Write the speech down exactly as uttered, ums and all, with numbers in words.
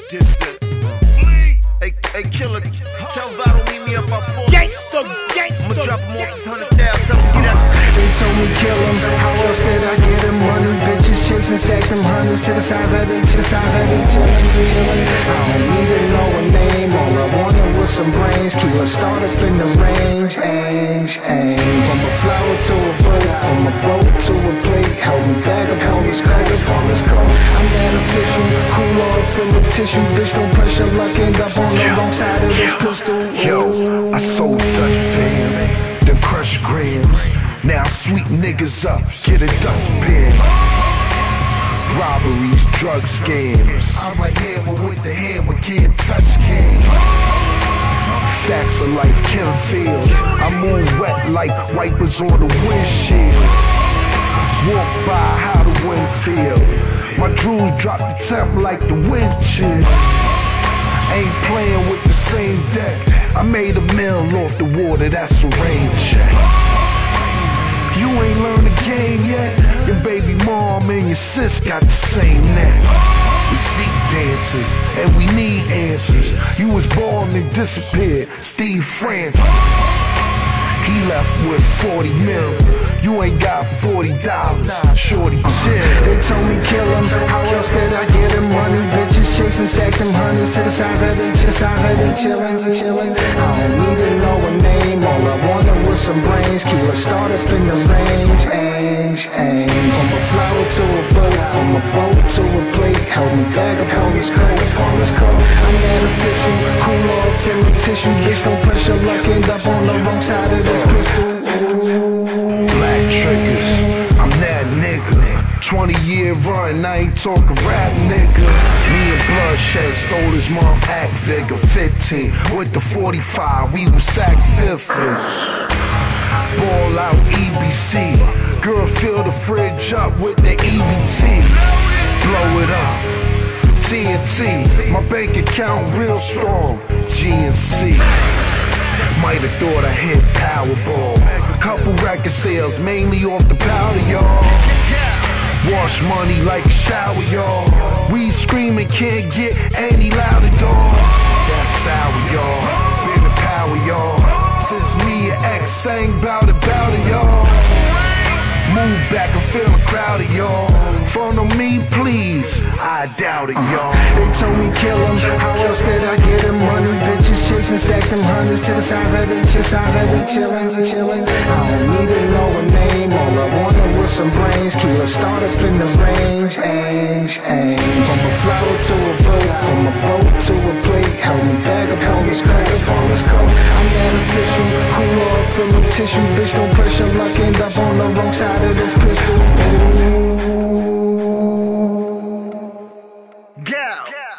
DIPSET. Hey, hey, killer, tell Vado meet me up by four. Gangsta, gangsta, I'ma drop him off his hundred thousand. Tell him get out. They told me kill him, how else could I get him money? Bitches chasing, stack them hundreds to the size of they, to the size of they chillin', chillin'. I don't need to know a name, all I wanted was some brains. Keep a start up in the range, aim, aim. From a flower to a boat, from a boat to a plate. Help me back up on this coat, up on this coat. I'm that official, cool off full of tissue. Bitch, don't pressure luck, end up on the wrong side of this pistol. Yo, I sold Dutch fam, them crush grams. Now sweet niggas up, get a dustbin. Robberies, drug scams. I write hammer with the hammer, can't touch game. Facts of life, can't feel. I move wet like wipers on the windshield. Walk by how the wind feel. My jewels drop the temp like the wind chill. Ain't playing with the same deck. I made a mill off the water, that's a rain check. You ain't learned the game yet. Your baby mom and your sis got the same neck. We seek dancers and we need answers. You was born and disappeared, Steve Francis. He left with forty mil. You ain't got forty dollars, shorty chill. They told me kill him, how else could I get him money? Bitches chasing, stack them hundreds to the size of they, to the size of they chillin', chillin'. I don't need to know a name, all I wanted was some brains. Keep a start up in the range, aim, aim. From a flower to a boat, from a boat to a plate. Help me back up on this coat, on this coat. I'm that official, cool off full of tissue. Bitch, don't pressure luck, end up on the wrong side of this pistol. Black triggers, I'm that nigga. twenty year run, I ain't talking rap, nigga. Me and Bloodshed stole his mom act vigor. Fifteen with the forty-five, we was sack fifteen. Ball out E B C. Girl, fill the fridge up with the E B T. Blow it up, T N T. My bank account real strong, G N C. Might have thought I hit Powerball. Couple record sales, mainly off the powder, y'all. Wash money like a shower, y'all. We screaming, can't get any louder, dog. That's sour, y'all. Been the power, y'all. Since me and X sang bout it, bout it, y'all. Move back and feel crowded, y'all. Follow me, please. I doubt it, y'all. They told me kill him, how else could I get him money? Bitches chasing, stack them hundreds to the size of they, to the size of they chillin', chillin'. I don't need to know a name, all I wanted was some brains. Keep a start up in the range, aim, aim. From a flower to a boat, from a boat to a plate. Help me back up on this coat, up on this coat. I'm that official, cool off full of tissue. Bitch, don't pressure luck, end up on the wrong side of this pistol. Ooh. Gal.